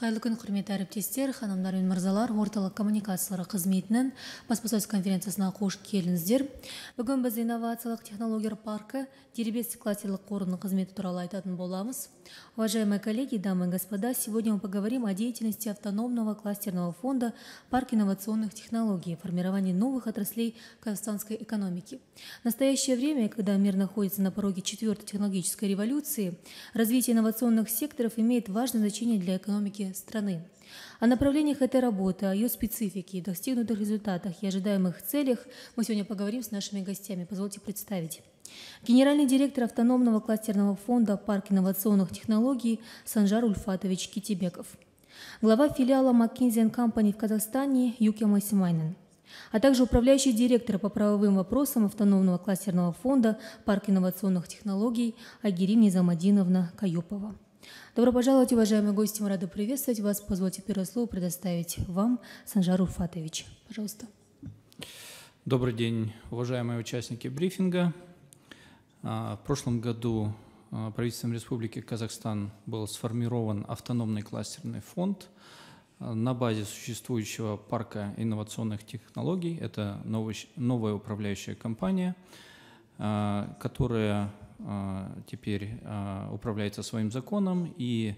Қайырлы күн, құрметті әріптестер, ханымдар мен мырзалар, орталық коммуникациялары қызметінің баспасөз конференциясына қош келдіңіздер. Бүгін біз инновациялық технологиялар паркі дербестік кластерлік қорының қызметі туралы айтатын боламыз. Уважаемые коллеги, дамы и господа, сегодня мы поговорим о деятельности автономного кластерного фонда «Парк инновационных технологий» и формировании новых отраслей казахстанской экономики. В настоящее время, когда мир находится на пороге четвертой технологической революции, развитие инновационных секторов имеет важное значение для экономики страны. О направлениях этой работы, о ее специфике, достигнутых результатах и ожидаемых целях мы сегодня поговорим с нашими гостями. Позвольте представить. Генеральный директор автономного кластерного фонда «Парк инновационных технологий» Санжар Ульфатович Китебеков. Глава филиала McKinsey & Company в Казахстане Юкия Масимайнен. А также управляющий директор по правовым вопросам автономного кластерного фонда «Парк инновационных технологий» Айгерим Низамадиновна Каюпова. Добро пожаловать, уважаемые гости, мы рады приветствовать вас. Позвольте первое слово предоставить вам, Санжар Ульфатович. Пожалуйста. Добрый день, уважаемые участники брифинга. В прошлом году правительством Республики Казахстан был сформирован автономный кластерный фонд на базе существующего парка инновационных технологий. Это новая управляющая компания, которая теперь управляется своим законом и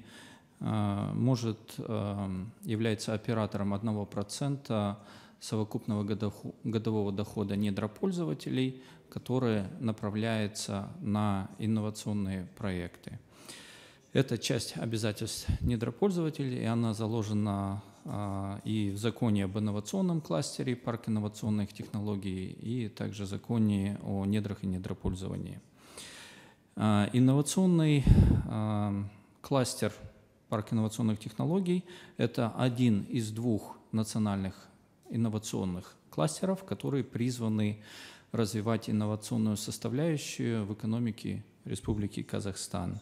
является оператором 1% совокупного годового дохода недропользователей, которые направляются на инновационные проекты. Это часть обязательств недропользователей, и она заложена и в законе об инновационном кластере «Парк инновационных технологий», и также в законе о недрах и недропользовании. Инновационный кластер «Парк инновационных технологий» – это один из двух национальных инновационных кластеров, которые призваны развивать инновационную составляющую в экономике Республики Казахстан.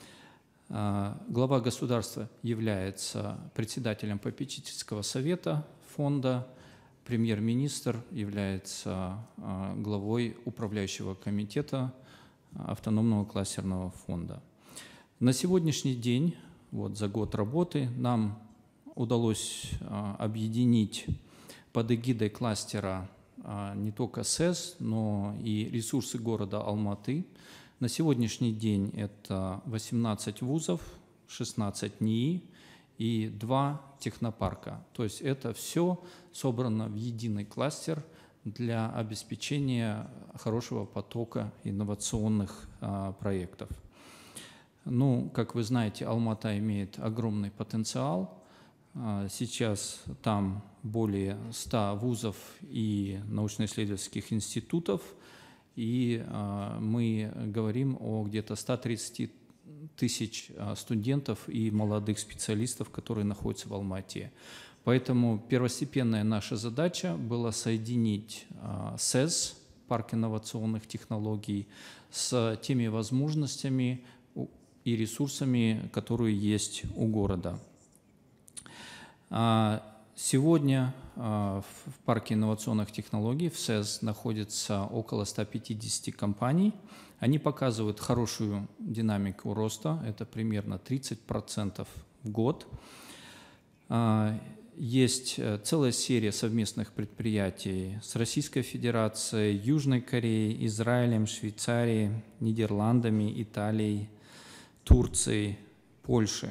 Глава государства является председателем попечительского совета фонда, премьер-министр является главой управляющего комитета автономного кластерного фонда. На сегодняшний день, за год работы, нам удалось объединить под эгидой кластера не только СЭС, но и ресурсы города Алматы. На сегодняшний день это 18 вузов, 16 НИИ и 2 технопарка. То есть это все собрано в единый кластер для обеспечения хорошего потока инновационных проектов. Как вы знаете, Алмата имеет огромный потенциал. Сейчас там более 100 вузов и научно-исследовательских институтов, и мы говорим о где-то 130 тысяч студентов и молодых специалистов, которые находятся в Алмате. Поэтому первостепенная наша задача была соединить СЭС, парк инновационных технологий, с теми возможностями и ресурсами, которые есть у города. Сегодня в парке инновационных технологий в СЭС находится около 150 компаний. Они показывают хорошую динамику роста, это примерно 30% в год. Есть целая серия совместных предприятий с Российской Федерацией, Южной Кореей, Израилем, Швейцарией, Нидерландами, Италией, Турцией, Польшей.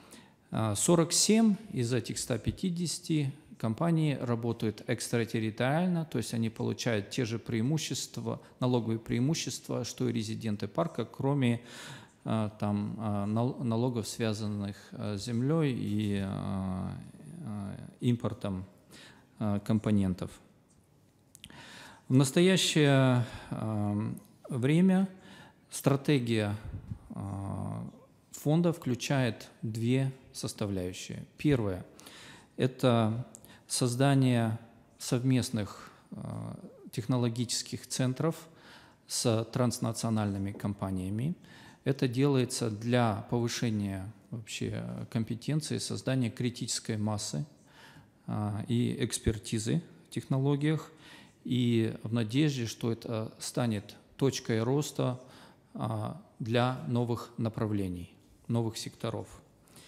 47 из этих 150 компаний работают экстратерриториально, то есть они получают те же преимущества, налоговые преимущества, что и резиденты парка, кроме налогов, связанных с землей и импортом компонентов. В настоящее время стратегия фонда включает две составляющие. Первое – это создание совместных технологических центров с транснациональными компаниями. Это делается для повышения вообще компетенции, создания критической массы и экспертизы в технологиях, и в надежде, что это станет точкой роста для новых направлений, новых секторов.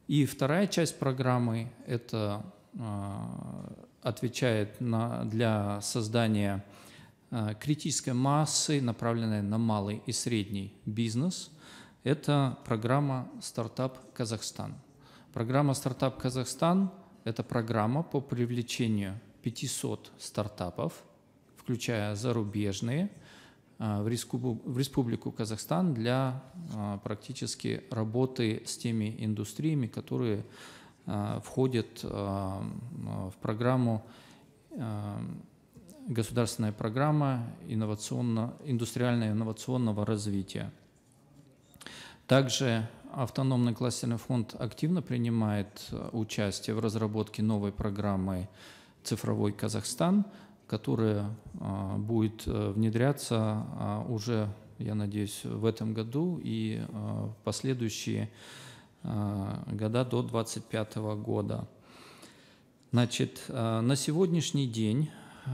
И вторая часть программы – это отвечает для создания критической массы, направленной на малый и средний бизнес. Это программа «Стартап Казахстан». Программа «Стартап Казахстан» – это программа по привлечению 500 стартапов, включая зарубежные, в Республику Казахстан для практически работы с теми индустриями, которые входят в программу, государственная программа индустриального инновационного развития. Также автономный кластерный фонд активно принимает участие в разработке новой программы «Цифровой Казахстан», которая будет внедряться уже, я надеюсь, в этом году и в последующие года до 2025 года. Значит, на сегодняшний день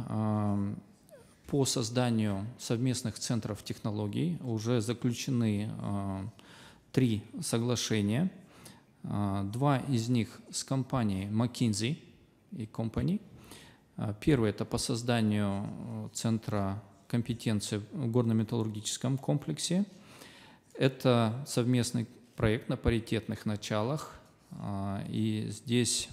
по созданию совместных центров технологий уже заключены 3 соглашения. 2 из них с компанией McKinsey и Company. Первый – это по созданию центра компетенции в горно-металлургическом комплексе. Это совместный проект на паритетных началах. И здесь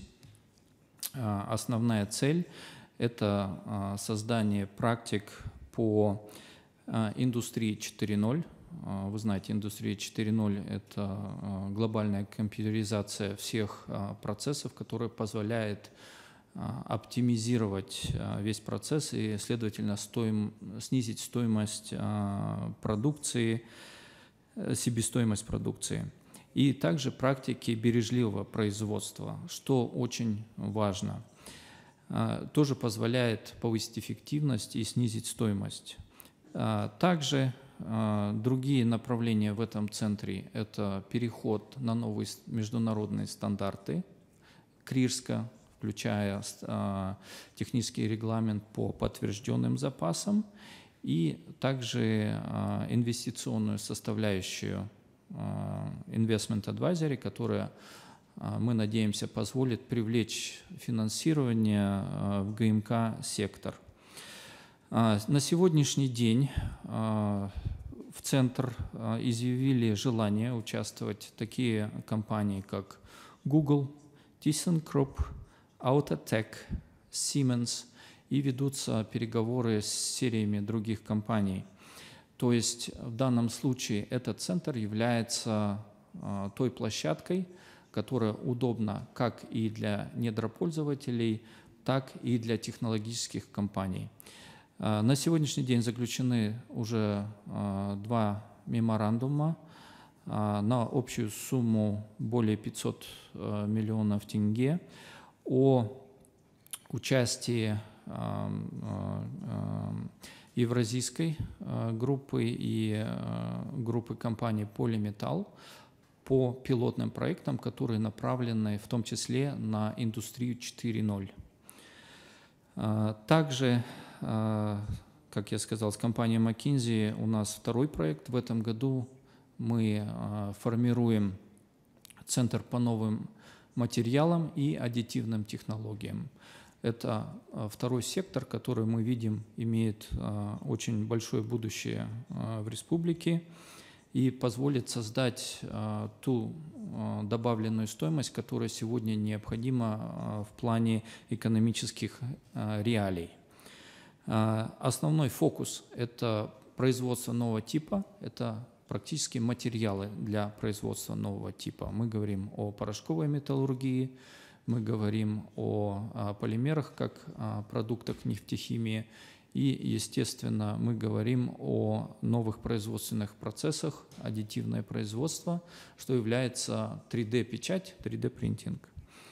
основная цель – это создание практик по индустрии 4.0. Вы знаете, индустрия 4.0 – это глобальная компьютеризация всех процессов, которая позволяет оптимизировать весь процесс и, следовательно, снизить стоимость продукции, себестоимость продукции. И также практики бережливого производства, что очень важно. Тоже позволяет повысить эффективность и снизить стоимость. Также другие направления в этом центре – это переход на новые международные стандарты КРИРСКа, включая технический регламент по подтвержденным запасам и также инвестиционную составляющую Investment Advisory, которая, мы надеемся, позволит привлечь финансирование в ГМК сектор. На сегодняшний день в центр изъявили желание участвовать такие компании, как Google, ThyssenKrupp, Autotech, Siemens, и ведутся переговоры с сериями других компаний. То есть в данном случае этот центр является той площадкой, которая удобна как и для недропользователей, так и для технологических компаний. На сегодняшний день заключены уже 2 меморандума на общую сумму более 500 миллионов тенге о участии евразийской группы и группы компаний Polymetal по пилотным проектам, которые направлены в том числе на индустрию 4.0. Также, как я сказал, с компанией McKinsey у нас второй проект. В этом году мы формируем центр по новым материалам и аддитивным технологиям. Это второй сектор, который мы видим имеет очень большое будущее в республике и позволит создать ту добавленную стоимость, которая сегодня необходима в плане экономических реалий. Основной фокус – это производство нового типа, это практически материалы для производства нового типа. Мы говорим о порошковой металлургии, мы говорим о полимерах как о продуктах нефтехимии и, естественно, мы говорим о новых производственных процессах, аддитивное производство, что является 3D-печать, 3D-принтинг.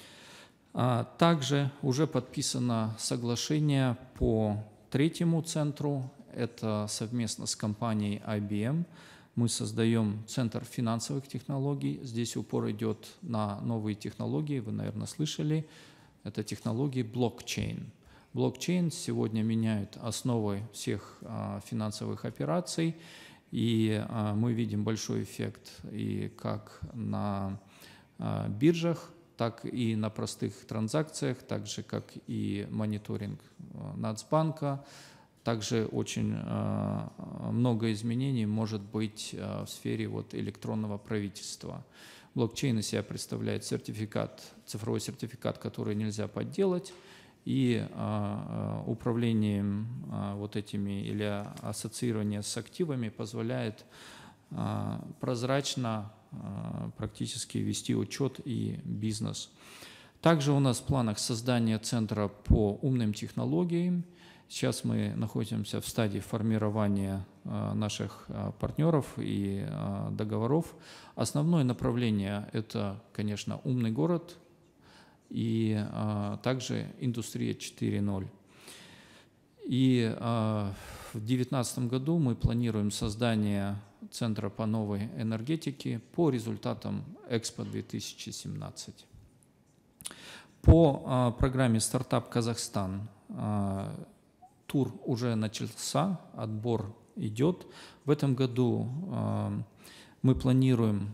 Также уже подписано соглашение по третьему центру, это совместно с компанией IBM. Мы создаем центр финансовых технологий. Здесь упор идет на новые технологии. Вы, наверное, слышали. Это технологии блокчейн. Блокчейн сегодня меняет основы всех финансовых операций. И мы видим большой эффект и как на биржах, так и на простых транзакциях, так же, как и мониторинг Нацбанка. Также очень много изменений может быть в сфере электронного правительства. Блокчейн из себя представляет цифровой сертификат, который нельзя подделать, и управлением этими или ассоциирование с активами позволяет прозрачно практически вести учет и бизнес. Также у нас в планах создание центра по умным технологиям. Сейчас мы находимся в стадии формирования наших партнеров и договоров. Основное направление – это, конечно, умный город и также индустрия 4.0. И в 2019 году мы планируем создание Центра по новой энергетике по результатам Экспо 2017. По программе «Стартап Казахстан» тур уже начался, отбор идет. В этом году мы планируем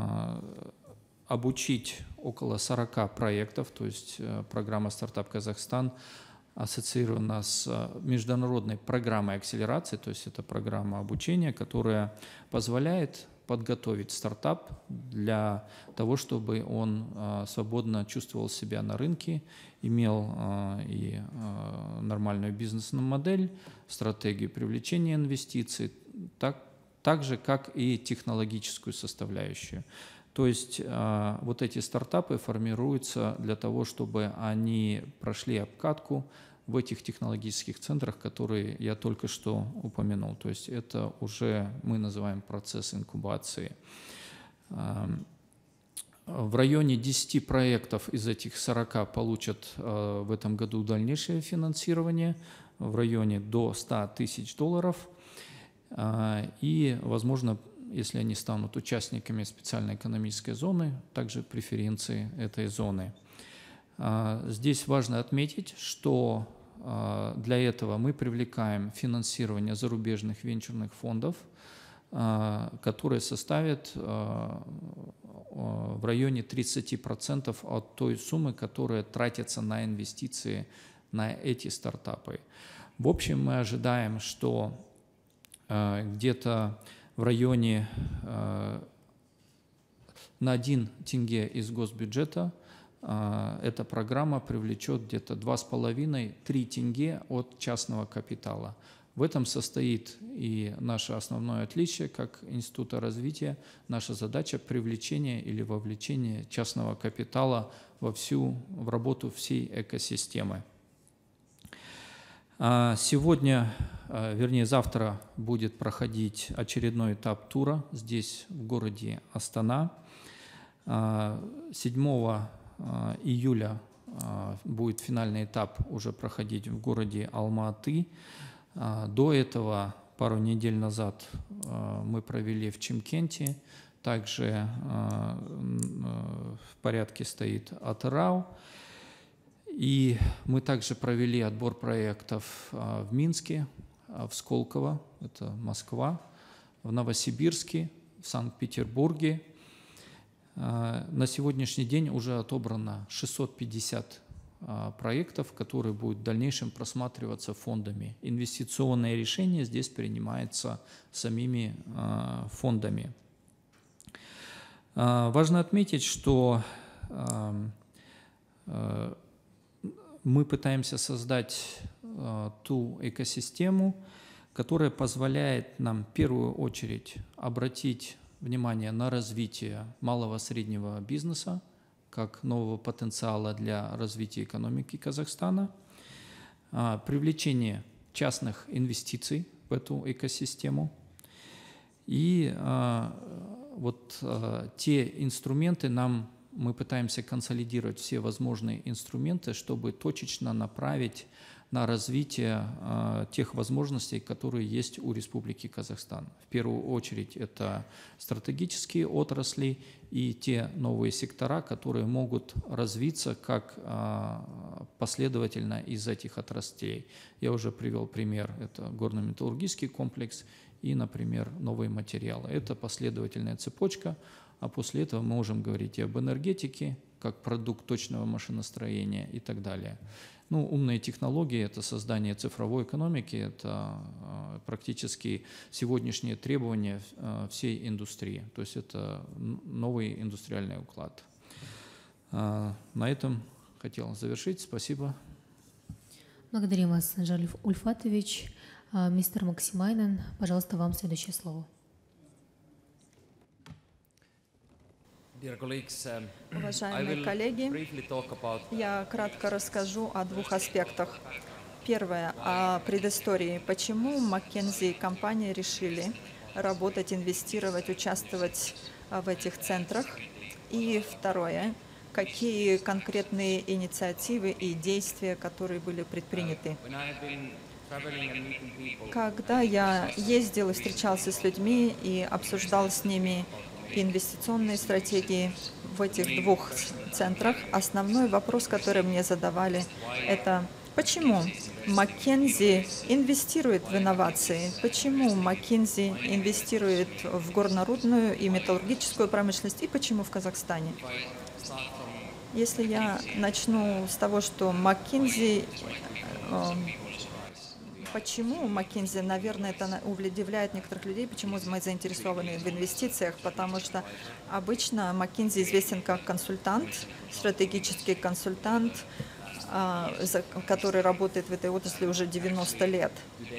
обучить около 40 проектов, то есть программа «Стартап Казахстан» ассоциирована с международной программой акселерации, то есть это программа обучения, которая позволяет подготовить стартап для того, чтобы он свободно чувствовал себя на рынке, имел и нормальную бизнес-модель, стратегию привлечения инвестиций, так же, как и технологическую составляющую. То есть эти стартапы формируются для того, чтобы они прошли обкатку в этих технологических центрах, которые я только что упомянул. То есть это уже мы называем процесс инкубации. В районе 10 проектов из этих 40 получат в этом году дальнейшее финансирование в районе до $100 тысяч. И, возможно, если они станут участниками специальной экономической зоны, также преференции этой зоны. Здесь важно отметить, что для этого мы привлекаем финансирование зарубежных венчурных фондов, которые составят в районе 30% от той суммы, которая тратится на инвестиции на эти стартапы. В общем, мы ожидаем, что где-то в районе на 1 тенге из госбюджета эта программа привлечет где-то 2,5-3 тенге от частного капитала. В этом состоит и наше основное отличие как Института развития, наша задача привлечения или вовлечения частного капитала в работу всей экосистемы. Сегодня, вернее завтра, будет проходить очередной этап тура здесь, в городе Астана. 7 июля будет финальный этап уже проходить в городе Алма-Аты. До этого, пару недель назад, мы провели в Чимкенте. Также в порядке стоит Атырау. И мы также провели отбор проектов в Минске, в Сколково, это Москва, в Новосибирске, в Санкт-Петербурге. На сегодняшний день уже отобрано 650 проектов, которые будут в дальнейшем просматриваться фондами. Инвестиционное решение здесь принимается самими фондами. Важно отметить, что мы пытаемся создать ту экосистему, которая позволяет нам в первую очередь обратить внимание на развитие малого и среднего бизнеса как нового потенциала для развития экономики Казахстана, привлечение частных инвестиций в эту экосистему и те инструменты мы пытаемся консолидировать все возможные инструменты, чтобы точечно направить на развитие тех возможностей, которые есть у Республики Казахстан. В первую очередь это стратегические отрасли и те новые сектора, которые могут развиться как последовательно из этих отраслей. Я уже привел пример, это горно-металлургический комплекс и, например, новые материалы. Это последовательная цепочка, а после этого мы можем говорить и об энергетике, как продукт точного машиностроения и так далее. Ну, умные технологии – это создание цифровой экономики, это практически сегодняшние требования всей индустрии, то есть это новый индустриальный уклад. На этом хотел завершить. Спасибо. Благодарим вас, Санжар Ульфатович. Мистер Максимайнен, пожалуйста, вам следующее слово. Уважаемые коллеги, я кратко расскажу о двух аспектах. Первое – о предыстории. Почему McKinsey и компания решили работать, инвестировать, участвовать в этих центрах. И второе – какие конкретные инициативы и действия, которые были предприняты. Когда я ездил и встречался с людьми и обсуждал с ними инвестиционные стратегии в этих двух центрах, основной вопрос, который мне задавали, это почему McKinsey инвестирует в инновации, почему McKinsey инвестирует в горнорудную и металлургическую промышленность и почему в Казахстане. Если я начну с того, что McKinsey, почему McKinsey, наверное, это удивляет некоторых людей, почему мы заинтересованы в инвестициях, потому что обычно McKinsey известен как консультант, стратегический консультант, который работает в этой отрасли уже 90 лет.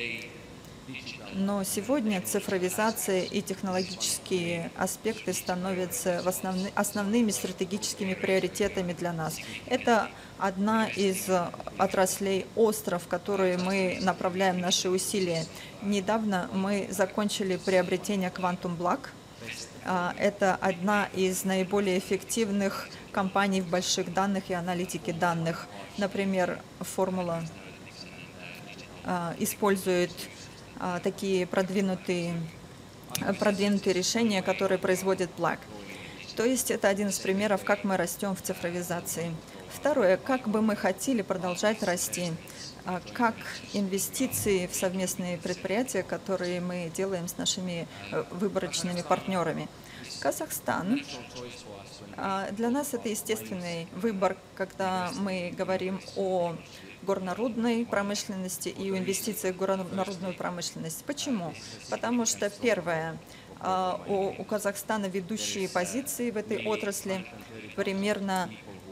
Но сегодня цифровизация и технологические аспекты становятся основными стратегическими приоритетами для нас. Это одна из отраслей остров, в которые мы направляем наши усилия. Недавно мы закончили приобретение Quantum Black. Это одна из наиболее эффективных компаний в больших данных и аналитике данных. Например, Формула использует такие продвинутые решения, которые производит Black. То есть это один из примеров, как мы растем в цифровизации. Второе, как бы мы хотели продолжать расти, как инвестиции в совместные предприятия, которые мы делаем с нашими выборочными партнерами. Казахстан. Для нас это естественный выбор, когда мы говорим о горнорудной промышленности и о инвестициях в горнорудную промышленность. Почему? Потому что, первое, у Казахстана ведущие позиции в этой отрасли. Примерно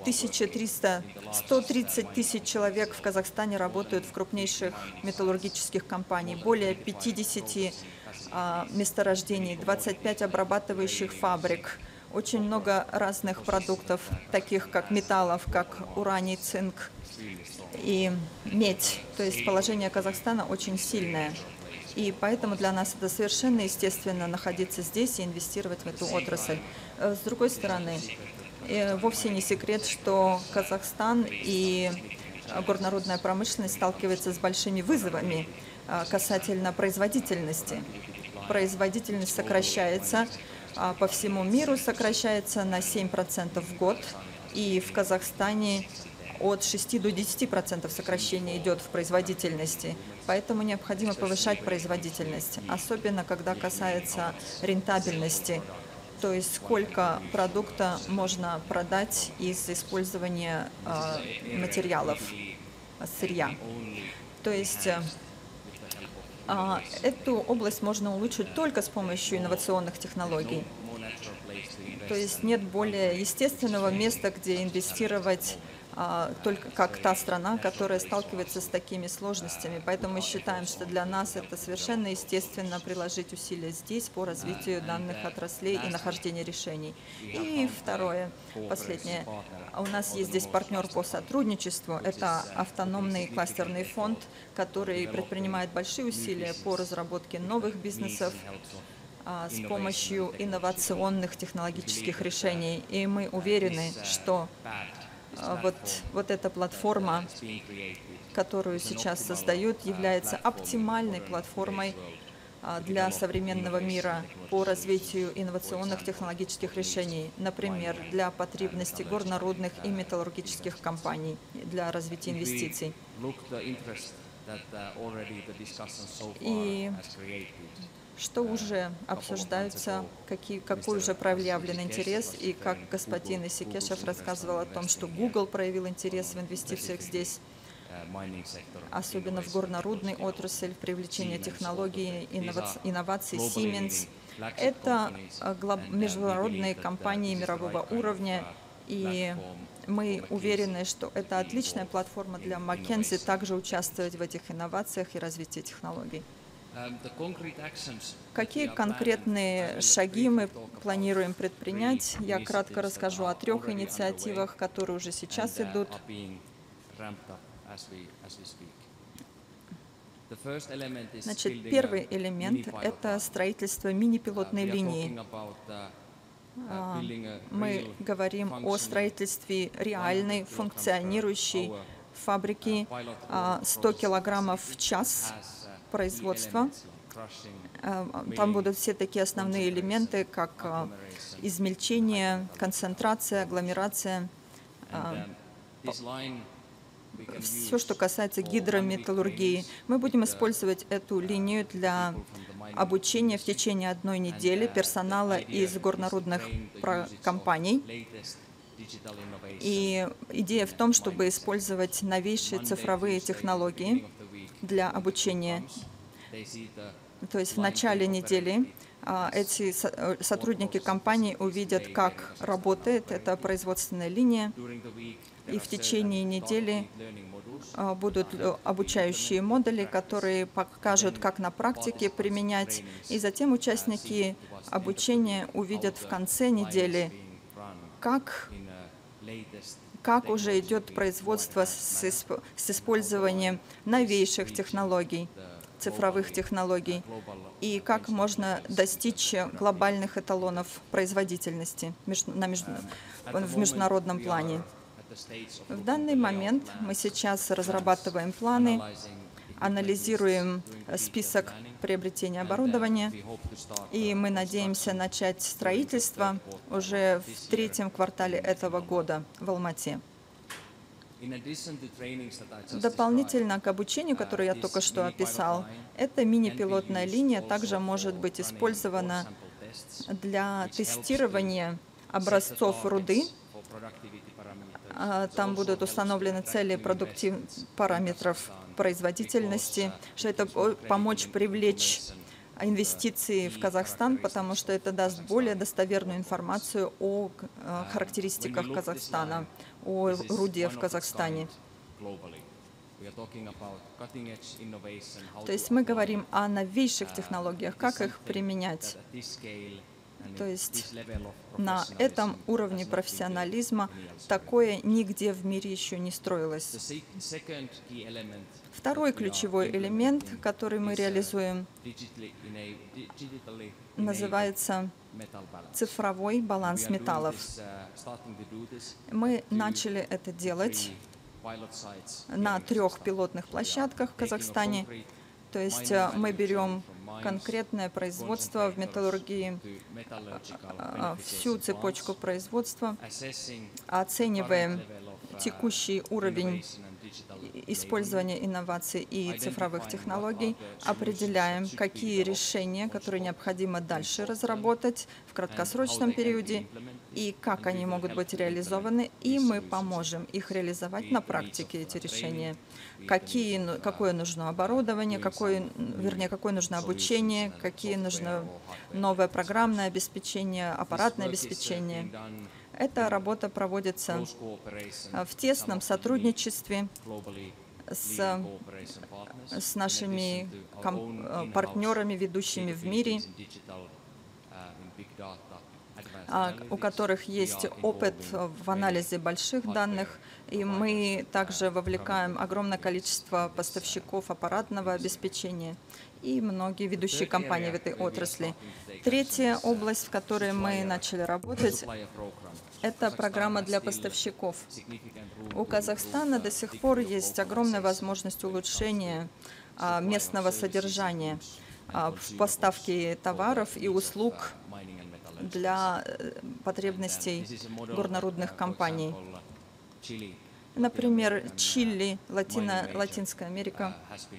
130 тысяч человек в Казахстане работают в крупнейших металлургических компаниях, более 50 месторождений, 25 обрабатывающих фабрик, очень много разных продуктов, таких как металлов, как ураний, цинк и медь. То есть положение Казахстана очень сильное. И поэтому для нас это совершенно естественно находиться здесь и инвестировать в эту отрасль. С другой стороны, вовсе не секрет, что Казахстан и горнорудная промышленность сталкиваются с большими вызовами касательно производительности. Производительность сокращается, по всему миру сокращается на 7% в год, и в Казахстане от 6 до 10% сокращения идет в производительности. Поэтому необходимо повышать производительность, особенно когда касается рентабельности, то есть сколько продукта можно продать из использования материалов, сырья. То есть эту область можно улучшить только с помощью инновационных технологий. То есть нет более естественного места, где инвестировать, только как та страна, которая сталкивается с такими сложностями. Поэтому мы считаем, что для нас это совершенно естественно приложить усилия здесь по развитию данных отраслей и нахождению решений. И второе, последнее. У нас есть здесь партнер по сотрудничеству. Это автономный кластерный фонд, который предпринимает большие усилия по разработке новых бизнесов с помощью инновационных технологических решений. И мы уверены, что вот эта платформа, которую сейчас создают, является оптимальной платформой для современного мира по развитию инновационных технологических решений, например, для потребностей горнорудных и металлургических компаний для развития инвестиций. И что уже обсуждается, какой уже проявлен интерес, и как господин Исикешев рассказывал о том, что Google проявил интерес в инвестициях здесь, особенно в горнорудной отрасли, в привлечении технологий, инноваций Siemens. Это международные компании мирового уровня, и мы уверены, что это отличная платформа для McKinsey также участвовать в этих инновациях и развитии технологий. Какие конкретные шаги мы планируем предпринять? Я кратко расскажу о 3 инициативах, которые уже сейчас идут. Значит, первый элемент – это строительство мини-пилотной линии. Мы говорим о строительстве реальной, функционирующей фабрики 100 килограммов в час производства. Там будут все такие основные элементы, как измельчение, концентрация, агломерация, все, что касается гидрометаллургии. Мы будем использовать эту линию для обучения в течение 1 недели персонала из горнорудных компаний. И идея в том, чтобы использовать новейшие цифровые технологии для обучения. То есть в начале недели эти сотрудники компании увидят, как работает эта производственная линия, и в течение недели будут обучающие модули, которые покажут, как на практике применять, и затем участники обучения увидят в конце недели, как уже идет производство с использованием новейших технологий, цифровых технологий, и как можно достичь глобальных эталонов производительности в международном плане. В данный момент мы сейчас разрабатываем планы, анализируем список приобретения оборудования, и мы надеемся начать строительство уже в 3-м квартале этого года в Алмате. Дополнительно к обучению, которое я только что описал, эта мини-пилотная линия также может быть использована для тестирования образцов руды. Там будут установлены цели параметров производительности, что это помочь привлечь инвестиции в Казахстан, потому что это даст более достоверную информацию о характеристиках Казахстана, о руде в Казахстане. То есть мы говорим о новейших технологиях, как их применять. То есть на этом уровне профессионализма такое нигде в мире еще не строилось. Второй ключевой элемент, который мы реализуем, называется цифровой баланс металлов. Мы начали это делать на 3 пилотных площадках в Казахстане. То есть мы берем конкретное производство в металлургии, всю цепочку производства, оцениваем текущий уровень использования инноваций и цифровых технологий, определяем, какие решения, которые необходимо дальше разработать в краткосрочном периоде и как они могут быть реализованы, и мы поможем их реализовать на практике, эти решения. Какое нужно оборудование, какое нужно обучение, какие нужно новое программное обеспечение, аппаратное обеспечение. Эта работа проводится в тесном сотрудничестве с нашими партнерами, ведущими в мире, у которых есть опыт в анализе больших данных, и мы также вовлекаем огромное количество поставщиков аппаратного обеспечения и многие ведущие компании в этой отрасли. Третья область, в которой мы начали работать, это программа для поставщиков. У Казахстана до сих пор есть огромная возможность улучшения местного содержания в поставке товаров и услуг для потребностей горнорудных компаний. Например, Чили, Латинская Америка.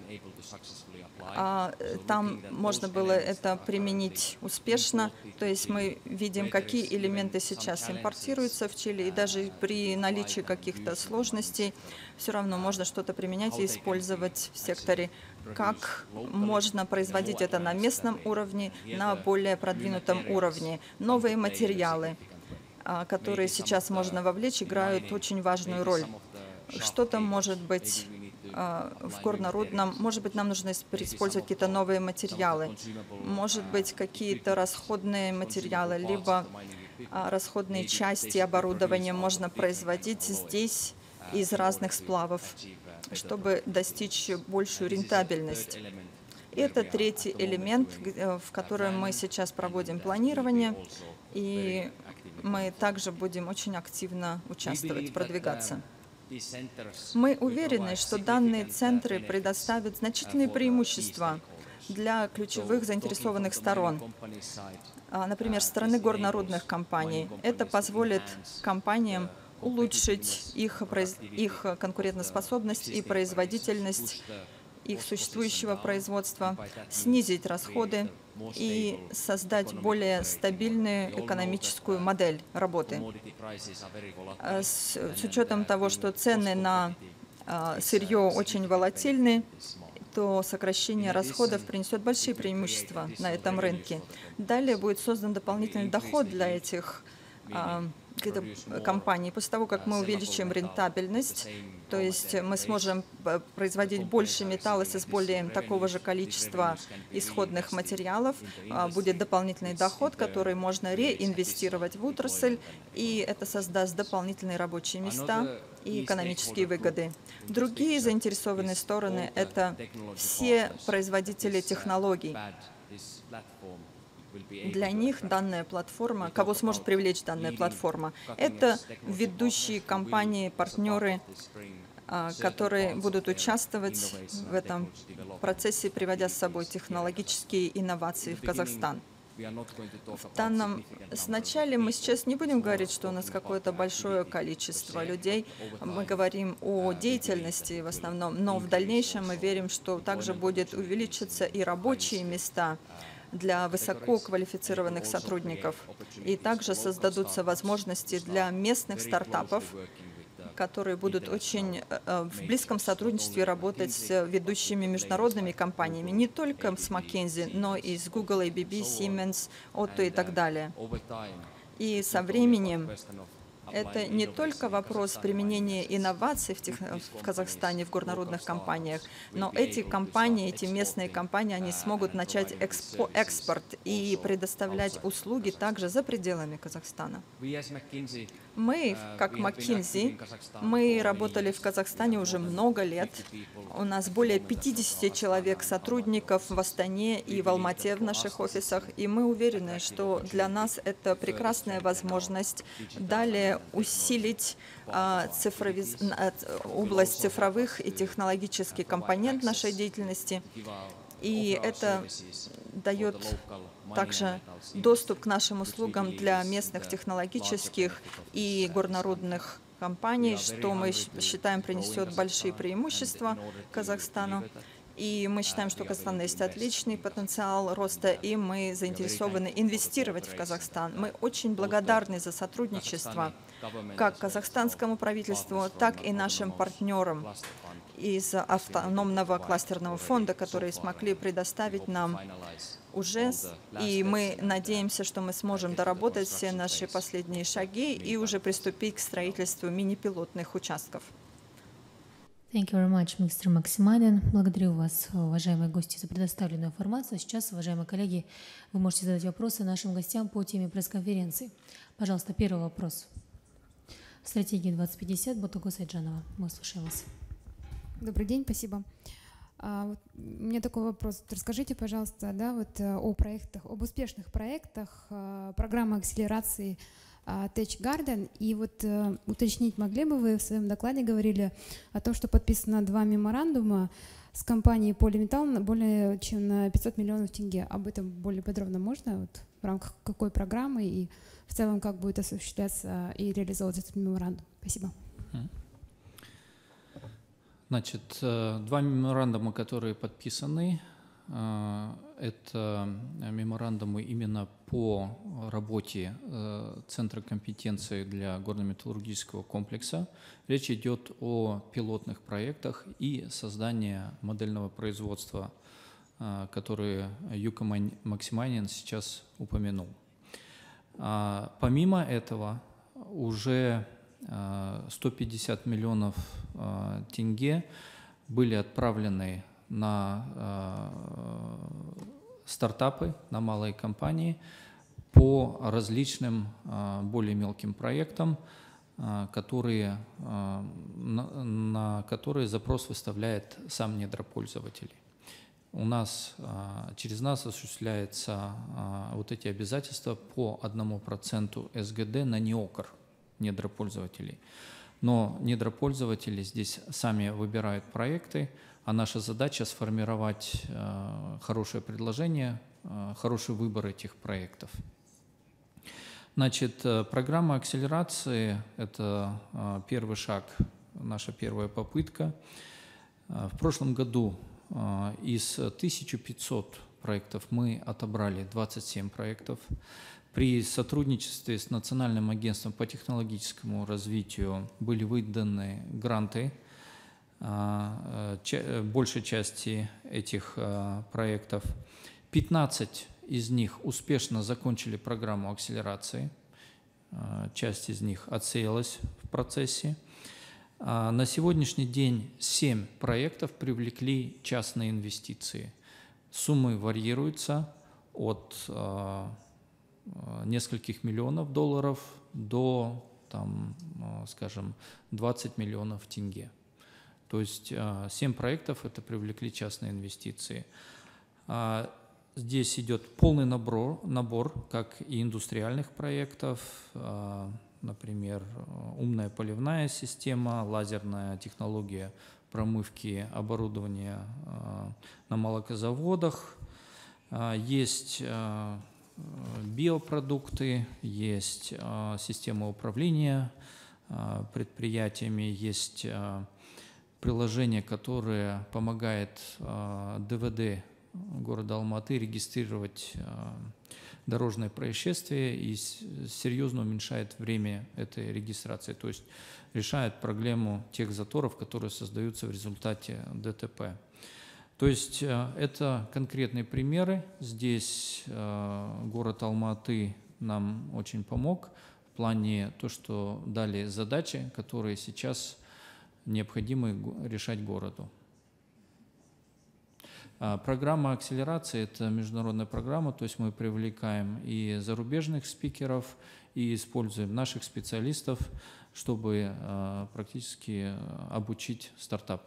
Там можно было это применить успешно. То есть мы видим, какие элементы сейчас импортируются в Чили, и даже при наличии каких-то сложностей все равно можно что-то применять и использовать в секторе. Как можно производить это на местном уровне, на более продвинутом уровне. Новые материалы, которые сейчас можно вовлечь, играют очень важную роль. Что-то может быть в горнорудном, может быть, нам нужно использовать какие-то новые материалы, может быть, какие-то расходные материалы, либо расходные части оборудования можно производить здесь из разных сплавов, чтобы достичь большую рентабельность. И это третий элемент, в котором мы сейчас проводим планирование, и мы также будем очень активно участвовать, продвигаться. Мы уверены, что данные центры предоставят значительные преимущества для ключевых заинтересованных сторон, например, стороны горнорудных компаний. Это позволит компаниям улучшить их конкурентоспособность и производительность их существующего производства, снизить расходы и создать более стабильную экономическую модель работы. С учетом того, что цены на сырье очень волатильны, то сокращение расходов принесет большие преимущества на этом рынке. Далее будет создан дополнительный доход для этих компаний. После того, как мы увеличим рентабельность, то есть мы сможем производить больше металла из более такого же количества исходных материалов, будет дополнительный доход, который можно реинвестировать в отрасль, и это создаст дополнительные рабочие места и экономические выгоды. Другие заинтересованные стороны – это все производители технологий. Для них данная платформа, кого сможет привлечь данная платформа, это ведущие компании, партнеры, которые будут участвовать в этом процессе, приводя с собой технологические инновации в Казахстан. Сначала мы сейчас не будем говорить, что у нас какое-то большое количество людей. Мы говорим о деятельности в основном, но в дальнейшем мы верим, что также будет увеличиться и рабочие места для высококвалифицированных сотрудников. И также создадутся возможности для местных стартапов, которые будут очень в близком сотрудничестве работать с ведущими международными компаниями, не только с McKinsey, но и с Google, ABB, Siemens, Otto и так далее. И со временем это не только вопрос применения инноваций в Казахстане, в горнорудных компаниях, но эти компании, эти местные компании, они смогут начать экспорт и предоставлять услуги также за пределами Казахстана. Мы, как McKinsey, мы работали в Казахстане уже много лет. У нас более 50 человек сотрудников в Астане и в Алмате в наших офисах, и мы уверены, что для нас это прекрасная возможность далее усилить область цифровых и технологических компонент нашей деятельности. И это дает также доступ к нашим услугам для местных технологических и горнорудных компаний, что мы считаем принесет большие преимущества Казахстану. И мы считаем, что у Казахстана есть отличный потенциал роста, и мы заинтересованы инвестировать в Казахстан. Мы очень благодарны за сотрудничество как казахстанскому правительству, так и нашим партнерам из автономного кластерного фонда, которые смогли предоставить нам уже, и мы надеемся, что мы сможем доработать все наши последние шаги и уже приступить к строительству мини-пилотных участков. Thank you very much, Mr. Максиманин. Благодарю вас, уважаемые гости, за предоставленную информацию. Сейчас, уважаемые коллеги, вы можете задать вопросы нашим гостям по теме пресс-конференции. Пожалуйста, первый вопрос. Стратегия 2050, Ботакос Айджанова. Мы слушаем вас. Добрый день, спасибо. У меня такой вопрос. Расскажите, пожалуйста, о проектах, об успешных проектах программы акселерации Tech Garden. И уточнить могли бы вы, в своем докладе говорили о том, что подписано 2 меморандума с компанией Polymetal более чем на 500 миллионов тенге. Об этом более подробно можно? В рамках какой программы и в целом как будет осуществляться и реализовываться этот меморандум? Спасибо. Значит, два меморандума, которые подписаны, это меморандумы именно по работе Центра компетенции для горно-металлургического комплекса. Речь идет о пилотных проектах и создании модельного производства, которые Юка Максиманин сейчас упомянул. Помимо этого, уже 150 миллионов тенге были отправлены на стартапы, на малые компании по различным более мелким проектам, на которые запрос выставляет сам недропользователь. У нас, через нас осуществляются вот эти обязательства по 1% СГД на НИОКР недропользователей. Но недропользователи здесь сами выбирают проекты, а наша задача сформировать хорошее предложение, хороший выбор этих проектов. Значит, программа акселерации – это первый шаг, наша первая попытка. В прошлом году из 1500 проектов мы отобрали 27 проектов. При сотрудничестве с Национальным агентством по технологическому развитию были выданы гранты. Большей части этих проектов. 15 из них успешно закончили программу акселерации. Часть из них отсеялась в процессе. На сегодняшний день 7 проектов привлекли частные инвестиции. Суммы варьируются от нескольких миллионов долларов до, там, скажем, 20 миллионов тенге. То есть 7 проектов это привлекли частные инвестиции. Здесь идет полный набор, как и индустриальных проектов, например, умная поливная система, лазерная технология промывки оборудования на молокозаводах, есть биопродукты, есть система управления предприятиями, есть приложение, которое помогает ДВД города Алматы регистрировать дорожное происшествие и серьезно уменьшает время этой регистрации, то есть решает проблему тех заторов, которые создаются в результате ДТП. То есть это конкретные примеры. Здесь город Алматы нам очень помог в плане того, что дали задачи, которые сейчас необходимо решать городу. Программа акселерации – это международная программа, то есть мы привлекаем и зарубежных спикеров, и используем наших специалистов, чтобы практически обучить стартап.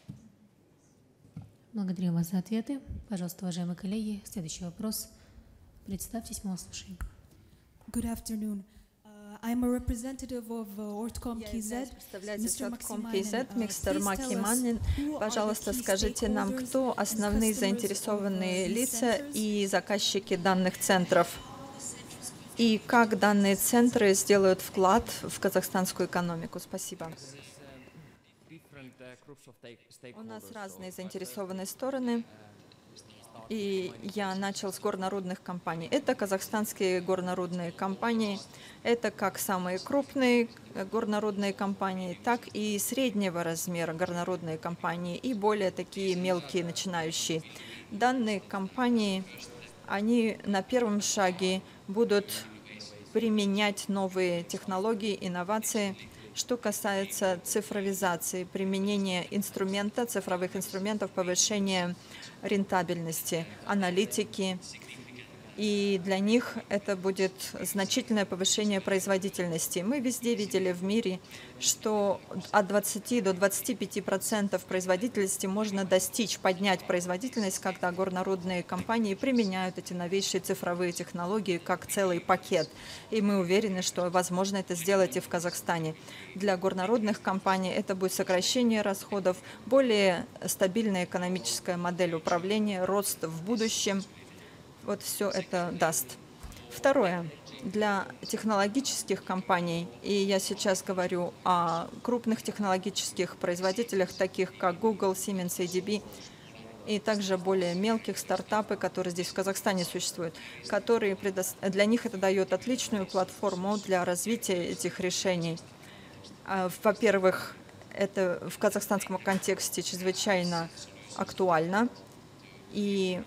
Благодарю вас за ответы. Пожалуйста, уважаемые коллеги, следующий вопрос. Представьтесь, мы вас слушаем. Good afternoon. I'm a representative of Ortcom KZ. Представляете Ortcom KZ, мистер Макиманин. Пожалуйста, скажите нам, кто основные заинтересованные лица и заказчики данных центров, и как данные центры сделают вклад в казахстанскую экономику. Спасибо. У нас разные заинтересованные стороны. И я начал с горнорудных компаний. Это казахстанские горнорудные компании. Это как самые крупные горнорудные компании, так и среднего размера горнорудные компании и более такие мелкие начинающие. Данные компании, они на первом шаге будут применять новые технологии, инновации. Что касается цифровизации, применения инструмента, цифровых инструментов, повышения рентабельности, аналитики. И для них это будет значительное повышение производительности. Мы везде видели в мире, что от 20 до 25% производительности можно достичь, поднять производительность, когда горнорудные компании применяют эти новейшие цифровые технологии как целый пакет. И мы уверены, что возможно это сделать и в Казахстане. Для горнорудных компаний это будет сокращение расходов, более стабильная экономическая модель управления, рост в будущем. Вот все это даст. Второе. Для технологических компаний, и я сейчас говорю о крупных технологических производителях, таких как Google, Siemens, ADB, и также более мелких стартапы, которые здесь в Казахстане существуют, которые для них это дает отличную платформу для развития этих решений. Во-первых, это в казахстанском контексте чрезвычайно актуально, и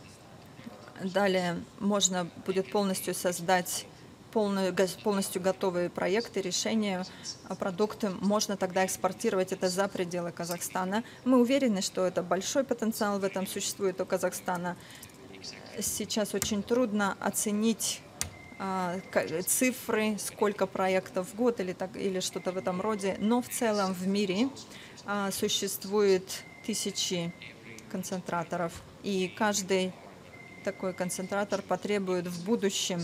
далее можно будет полностью создать полностью готовые проекты, решения, продукты. Можно тогда экспортировать это за пределы Казахстана. Мы уверены, что это большой потенциал в этом существует у Казахстана. Сейчас очень трудно оценить цифры, сколько проектов в год или что-то в этом роде, но в целом в мире существует тысячи концентраторов, и каждый такой концентратор потребует в будущем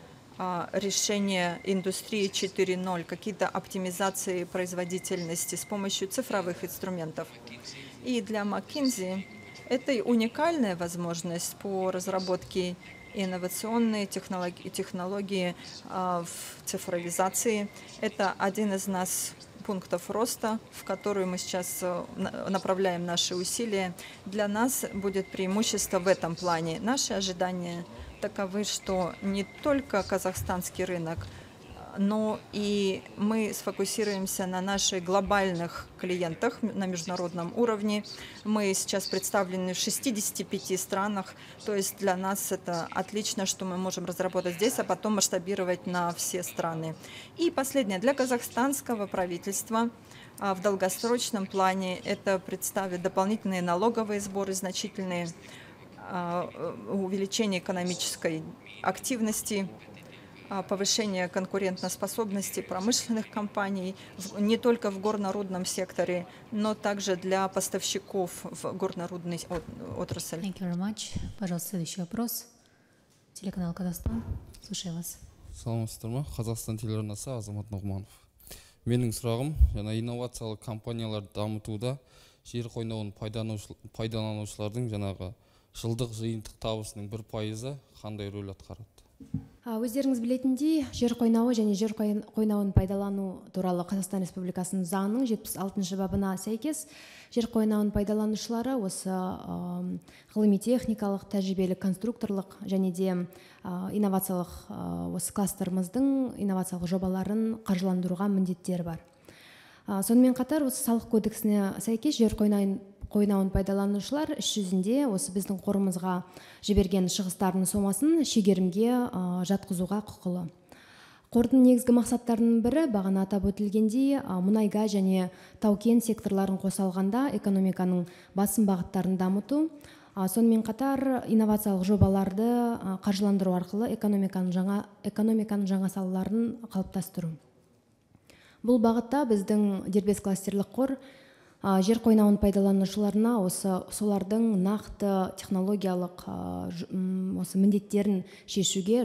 решения индустрии 4.0, какие-то оптимизации производительности с помощью цифровых инструментов. И для McKinsey это уникальная возможность по разработке инновационной технологии в цифровизации. Это один из нас пунктов роста, в который мы сейчас направляем наши усилия. Для нас будет преимущество в этом плане. Наши ожидания таковы, что не только казахстанский рынок, но и мы сфокусируемся на наших глобальных клиентах на международном уровне. Мы сейчас представлены в 65 странах, то есть для нас это отлично, что мы можем разработать здесь, а потом масштабировать на все страны. И последнее, для казахстанского правительства в долгосрочном плане это представит дополнительные налоговые сборы, значительные увеличение экономической активности, повышение конкурентоспособности промышленных компаний не только в горнорудном секторе, но также для поставщиков в горнорудной отрасли. Thank you very much. Пожалуйста, следующий вопрос. Телеканал Казахстан. Слушаю вас. Саламатсыздар ма? Қазақстан телеарнасы, Азамат Нұғманов. Менің сұрағым, инновациялық компанияларды дамытуда жер қойнауын пайдаланушылардың жылдық жиынтық табысының 1% қандай рөл атқарады? Өздеріңіз білетіндей, жер қойнауы және жер қойнауын пайдалану туралы Қазақстан Республикасының заңының 76 бабына сәйкес жер қойнауын пайдаланушылары осы ғылыми техникалық, тәжірибелік, конструкторлық және де инновациялық осы кластеріміздің инновациялық жобаларын қаржыландыруға міндеттері бар. Сонымен қатар осы салық кодексіне сәйкес жер қойнауын пайдаланушылар іс жүзінде осы біздің қорымызға жіберген шығыстарының сомасын шегерімге жатқызуға құқылы. Қордың негізгі мақсаттарының бірі бағана атап өтілгендей мұнай-газ және тау-кен секторларын қоса алғанда экономиканың басым бағыттарын дамыту, сонымен қатар инновациялық жобаларды қаржыландыру арқылы экономиканың жаңа салаларын қалыптастыру. Бұл бағытта біздің дербес кластерлік қор жер қойнауын пайдаланушыларына солардың нақты технологиялық осы міндеттерін шешуге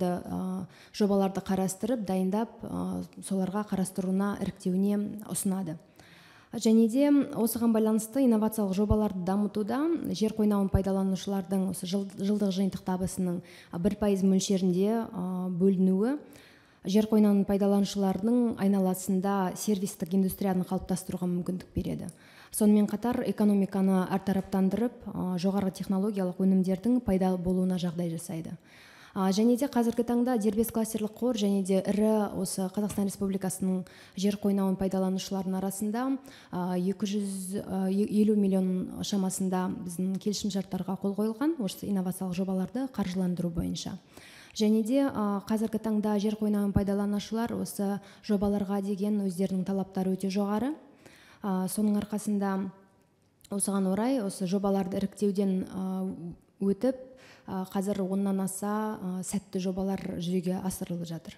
жобаларды қарастырып, дайындап, соларға қарастыруына іріктеуіне ұсынады. Және де осыған байланысты инновациялық жобаларды дамытуда жер қойнауын пайдаланушылардың жылдық жиынтық табысының 1% мөлшерінде бөлінуі жер қойнауын пайдаланушылардың айналасында сервистік индустрияны қалыптастыруға мүмкіндік береді. Сонымен қатар экономиканы әртараптандырып, жоғары технологиялық өнімдердің пайда болуына жағдай жасайды. Және де қазіргі таңда дербес кластерлік қор және де ірі осы Қазақстан Республикасының жер қойнауын пайдаланушылардың арасында 250 миллион шамасында біздің келісім шарттарға қол қойылған осы инновациялық жобаларды қаржыландыру бойынша. Және де қазіргі таңда жер қойнауын пайдаланушылар осы жобаларға деген өздерінің талаптары өте жоғары. Соның арқасында осыған орай осы жобаларды іріктеуден өтіп, қазір 10-нан аса сәтті жобалар жүзеге асырылып жатыр.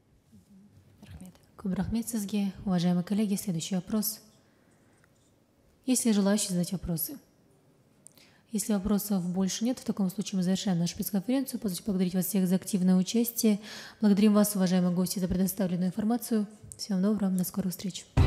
Көп рахмет сізге, уважаемые коллеги. Следующий вопрос. Есть ли желающие задать вопросы? Если вопросов больше нет, в таком случае мы завершаем нашу пресс-конференцию. Позвольте поблагодарить вас всех за активное участие. Благодарим вас, уважаемые гости, за предоставленную информацию. Всего доброго, до скорых встреч.